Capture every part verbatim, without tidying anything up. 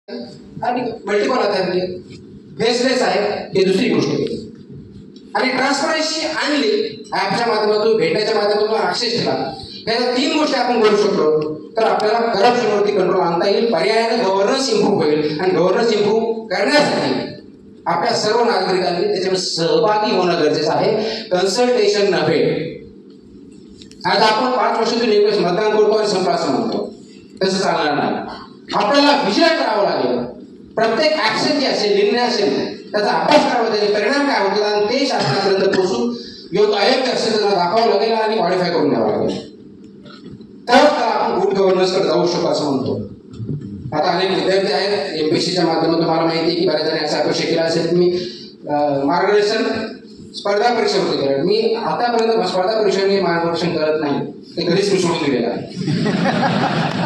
आणि multiple authority baseless आहे हे दुसरी गोष्ट आहे. आणि ट्रान्सपरन्सी आणली ॲपच्या माध्यमातून, भेटण्याच्या माध्यमातून ॲक्सेस केला, या तीन गोष्टी आपण करू शकतो तर आपल्याला करप्शनवरती कंट्रोल आणता येईल. पर्यायाने गव्हर्नन्स इम्प्रूव्ह होईल आणि गव्हर्नन्स इम्प्रूव्ह करण्यासाठी आपल्या सर्व नागरिकांनी त्याच्यामध्ये सहभागी होणं गरजेचं आहे, कन्सल्टेशन नव्हे. आता आपण पाच वर्षातून एक वेळेस मतदान करतो आणि संपला असं म्हणतो, तसं चालणार नाही. आपल्याला विचार करावा लागेल. प्रत्येक ऍक्शन जे असेल, निर्णय असेल, त्याचा अभ्यास करावा, त्याचे परिणाम काय होतात आणि ते शासनापर्यंत पोहोचून योग्य अयोग्य असेल त्यांना दाखवावं लागेल आणि मॉडिफाय करून द्यावं लागेल. तर आपण गुड गव्हर्नन्सकडे जाऊ शकतो असं म्हणतो. आता अनेक विद्यार्थी आहेत एमपीएससीच्या माध्यमातून, मला माहिती आहे की बऱ्याच जणांनी असा अपेक्षा केला असेल की मी मार्गदर्शन स्पर्धा परीक्षा होते करत. मी आतापर्यंत स्पर्धा परीक्षा मी मार्गदर्शन करत नाही, ते कधीच मी सोडून दिलेलं आहे.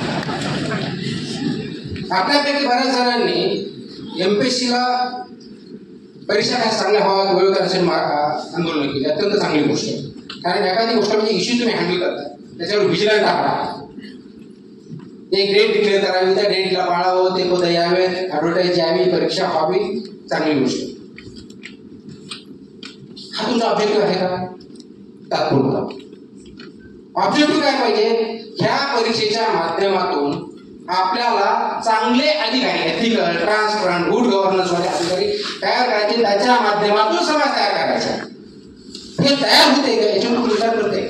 आपल्यापैकी बऱ्याच जणांनी एमपीएससीला परीक्षा काय चांगल्या व्हाव्यात, वेळोवेळी असेल आंदोलन केली, अत्यंत चांगली गोष्ट आहे. कारण एखादी गोष्ट म्हणजे इश्यू तुम्ही हँडल करता, त्याच्यावर व्हिजिलंट आहात. एक डेट डिक्लेअर करावी, त्या डेटला पाळावं, ते पद यावेत, ऍडव्हर्टाईज यावी, परीक्षा व्हावी, चांगली गोष्ट. हा तुमचा ऑब्जेक्टिव्ह आहे का? तात्पुरता. ऑब्जेक्टिव्ह काय पाहिजे? ह्या परीक्षेच्या माध्यमातून आपल्याला चांगले अधिकारी, एथिकल, ट्रान्सपरंट, गुड गव्हर्नन्स वाले अधिकारी तयार करायचे, त्याच्या माध्यमातून समाज तयार करायचा. हे तयार होते का याच्यावर विचार करते.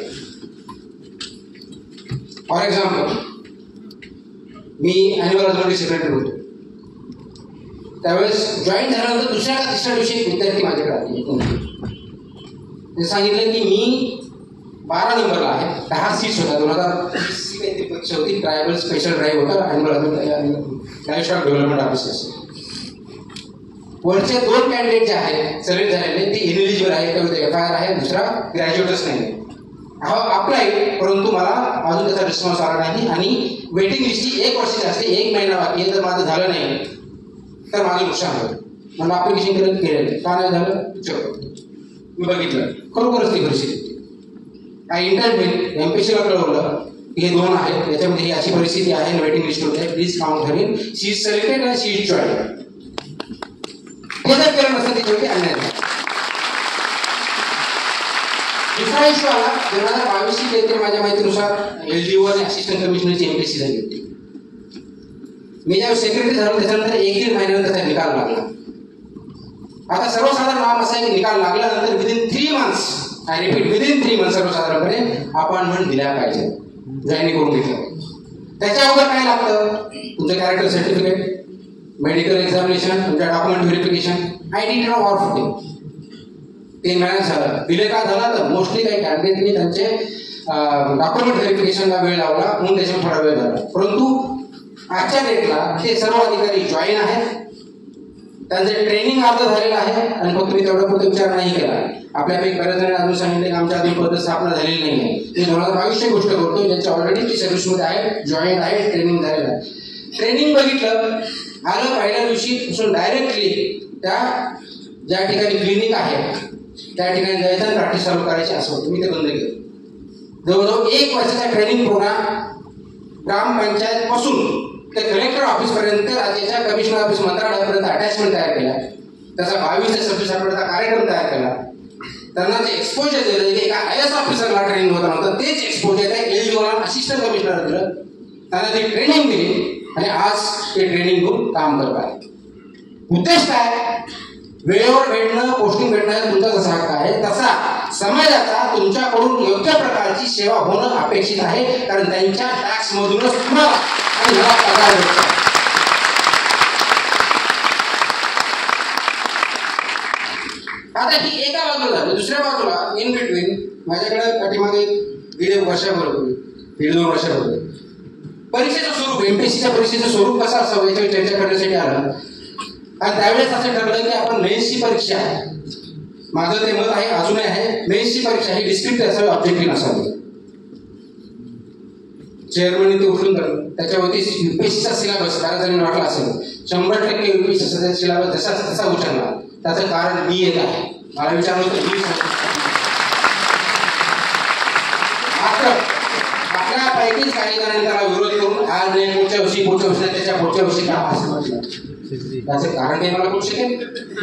फॉर एक्झाम्पल, मी अॅन्युअल सेक्रेटरी होतो, त्यावेळेस जॉईन झाल्यानंतर दुसऱ्या का तिसऱ्या दिवशी एक विद्यार्थी माझ्याकडे आले. ते सांगितलं की मी बारा नंबरला आहे, दहा सीट्स होत्या, दोन हजार वीसची काहीतरी परीक्षा होती, ट्रायबल स्पेशल ड्राईव्ह होता, अॅन्युअल स्टाफ डेव्हलपमेंट ऑफिस. वरचे दोन कॅन्डिडेट जे आहेत सिलेक्ट झालेले ते इनएलिजिबल आहे, त्यामध्ये एफ आय आर आहे, दुसरा ग्रॅज्युएटच नाही. हा अप्लाय, परंतु मला अजून त्याचा रिस्पॉन्स आला नाही आणि वेटिंग लिस्टची एक वर्षाची असते, एक महिना बाकी आहे. जर माझं झालं नाही तर माझं नुकसान होतं. मला अप्लिकेशन केलं केलेलं का नाही झालं चेक मी बघितलं, खरोखरच ती परिस्थिती. काय इंटरव्ह्यू एमपीएससीला कळवलं हे दोन आहेत, याच्यामध्ये ही अशी परिस्थिती आहे, वेटिंग लिस्ट होते, please count Hareen, she is selected आणि शी इज जॉईन. हे जर केलं नसतं त्याच्यावरती अन्याय झाला. दुसरा इश्यू आला दोन हजार बावीसची काहीतरी माझ्या माहितीनुसार एलडीओ आणि असिस्टंट कमिशनरची एमपीएससी झाली होती. मी ज्यावेळेस सेक्रेटरी झालो त्याच्यानंतर एक दीड महिन्यानंतर त्याचा निकाल लागला. आता सर्वसाधारण नाम असा आहे की निकाल लागल्यानंतर within three months I repeat within three month सर्वसाधारणपणे अपॉइंटमेंट दिल्या पाहिजे, जॉईन करून घेतलं. त्याच्या अगोदर काय लागतं? तुमचं कॅरेक्टर सर्टिफिकेट, मेडिकल एक्झामिनेशन, तुमच्या document verification, I D card or photo. तीन महिन्यात झालं. डिले का झाला तर मोस्टली काही कॅन्डिडेटनी त्यांचे डॉक्युमेंट व्हेरिफिकेशनला वेळ लावला म्हणून त्याच्यावर थोडा वेळ झाला. परंतु आजच्या डेटला ते सर्व अधिकारी जॉईन आहेत, त्यांचे ट्रेनिंग अर्ध झालेलं आहे आणि फक्त मी तेवढा पुढे विचार नाही केला. आपल्यापैकी बऱ्याच जणांनी अजून सांगितले की आमच्या अजून पद्धत स्थापना झालेली नाही आहे. मी दोन हजार बावीसची गोष्ट करतो, ज्यांच्या ऑलरेडी सर्व्हिसमध्ये आहेत, जॉईन आहे, ट्रेनिंग झालेलं आहे. ट्रेनिंग बघितलं आलं पहिल्या दिवशी पासून डायरेक्टली त्या ज्या ठिकाणी क्लिनिक आहे त्या ठिकाणी जायचं आणि प्रॅक्टिस चालू करायची असं होतं. मी ते बंद केलं. जवळजवळ एक वर्षाचा ट्रेनिंग प्रोग्राम ग्रामपंचायत पासून ते कलेक्टर ऑफिस पर्यंत, राज्याच्या कमिशनर ऑफिस मंत्रालयापर्यंत अटॅचमेंट तयार केला. त्याचा बावीस ते सव्वीस आठवड्याचा कार्यक्रम तयार केला. त्यांना ते एक्सपोजर दिलं की एका आय एस ऑफिसरला ट्रेनिंग होता नव्हतं, तेच एक्सपोजर त्या एलडीओला असिस्टंट कमिशनर दिलं, त्यांना ती ट्रेनिंग दिली आणि आज ते ट्रेनिंग घेऊन काम करत आहे. उद्देश काय? वेळेवर भेटणं, पोस्टिंग भेटणं तुमचा जसा हक्क आहे तसा समाजाचा तुमच्याकडून योग्य प्रकारची सेवा होणं अपेक्षित आहे, कारण त्यांच्या टॅक्स मधूनच तुम्हाला आणि मला पगार भेटतो. आता ही एका बाजूला झाली. दुसऱ्या बाजूला इन बिटवीन माझ्याकडे पाठीमागे दीड एक वर्षाभर होते, दीड दोन वर्षाभर होते. परीक्षेचं स्वरूप, एमपीएससीच्या परीक्षेचं स्वरूप कसं असावं याच्यावर चर्चा करण्यासाठी आलं आणि त्यावेळेस असं ठरलं की आपण मेन्सची परीक्षा आहे, माझं ते मत आहे, अजूनही आहे, मेन्सची परीक्षा ही डिस्क्रिप्टिव्ह असावी, ऑब्जेक्टिव्ह नसावी. चेअरमनने ते उठून धरलं. त्याच्यावरती युपीएससीचा सिलेबस बऱ्याच जणांनी वाटला असेल, शंभर टक्के युपीएससीचा सिलेबस जसा तसा उचलला. त्याचं कारण मी येत आहे. मला विचारलं होतं मी मात्र आपल्यापैकीच काही जणांनी त्याला विरोध करून आज नाही पुढच्या वर्षी पुढच्या वर्षी त्याच्या पुढच्या वर्षी का असं म्हटलं. त्याचं कारण काही मला कळू शकेल?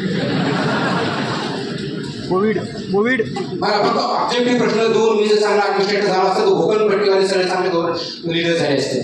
कोविड कोविड मला फक्त ऑब्जेक्टिव्ह प्रश्न दोन, मी जर चांगला ऍडमिनिस्ट्रेटर झाला असता तर भूकंपट्टीवाले सगळे चांगले लीडर झाले असते.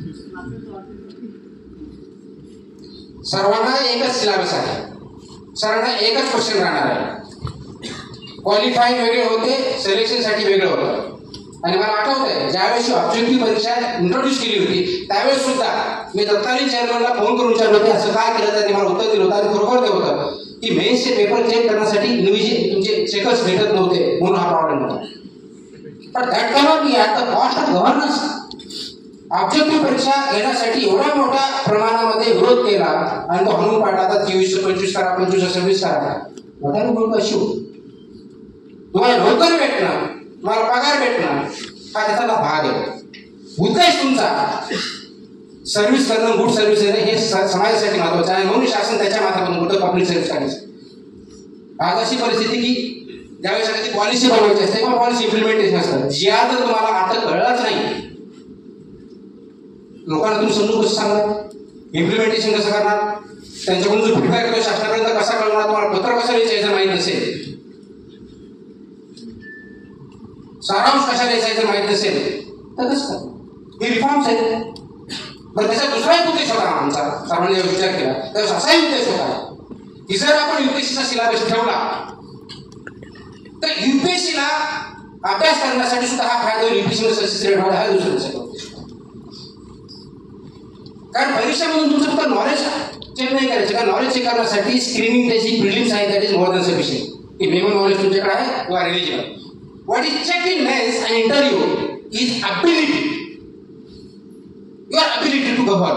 सर्वांना एकच सिलेबस आहे, सर्वांना एकच क्वेश्चन राहणार आहे. क्वालिफाईंग वेगळे होते, सिलेक्शनसाठी वेगळं होतं. आणि मला आठवतंय ज्यावेळेस ऑब्जेक्टिव्ह परीक्षा इंट्रोड्यूस केली होती त्यावेळेस सुद्धा मी तत्कालीन चेअरमॅनला फोन करून विचारलं होते असं काय केलं, त्यांनी मला उत्तर दिलं होतं. आणि खरोखर ते होतं की मेन्सचे पेपर चेक करण्यासाठी इंडिव्हिज्युअल तुमचे चेकर्स भेटत नव्हते म्हणून हा प्रॉब्लेम होता. पण that cannot be at the cost of governance. Objective परीक्षा घेण्यासाठी एवढ्या मोठ्या प्रमाणामध्ये विरोध केला आणि तो हणून पाडला. आता चोवीस पंचवीस करा, पंचवीस सव्वीस करा. मोठ्याने बोलतो अशी तुम्हाला नोकरी भेटणं, तुम्हाला पगार भेटणं हा त्याचा भाग आहे. उद्देश तुमचा सर्व्हिस करणं, गुड सर्व्हिस देणं हे समाजासाठी महत्वाचं आहे. म्हणून शासन त्याच्या माध्यमातून कुठं पब्लिक सर्व्हिस करायचं. आज अशी परिस्थिती की ज्यावेळेस एखादी पॉलिसी बनवायची असते किंवा पॉलिसी इम्प्लिमेंटेशन असतं, ज्या जर तुम्हाला आता कळलंच नाही, लोकांना तुम्ही समजून कसं सांगणार, इम्प्लिमेंटेशन कसं करणार, त्यांच्याकडून जो फीडबॅक येतो शासनापर्यंत कसा कळणार, तुम्हाला पत्र कसं लिहायचं माहित नसेल, सारांश कशा लिहायचं माहित नसेल तर कसं हे रिफॉर्म्स आहेत. पण त्याचा दुसराही उद्देश होता आमचा, सर्वांनी विचार केला तर असाही उद्देश होता की जर आपण युपीएससीचा सिलेबस ठेवला तर युपीएससीला अभ्यास करण्यासाठी सुद्धा हा फायदा होईल. युपीएससी सक्सेस रेट वाढ हा दुसरा उद्देश. कारण परीक्षेमधून तुमचं फक्त नॉलेज चेक नाही करायचं, कारण नॉलेज चेक करण्यासाठी स्क्रीनिंग त्याची प्रिलिम्स आहे, that is more than sufficient. की मिनिमम नॉलेज तुमच्याकडे आहे किंवा रिलिजिबल. व्हॉट इज चेक इन mains and interview is ability, your ability to govern.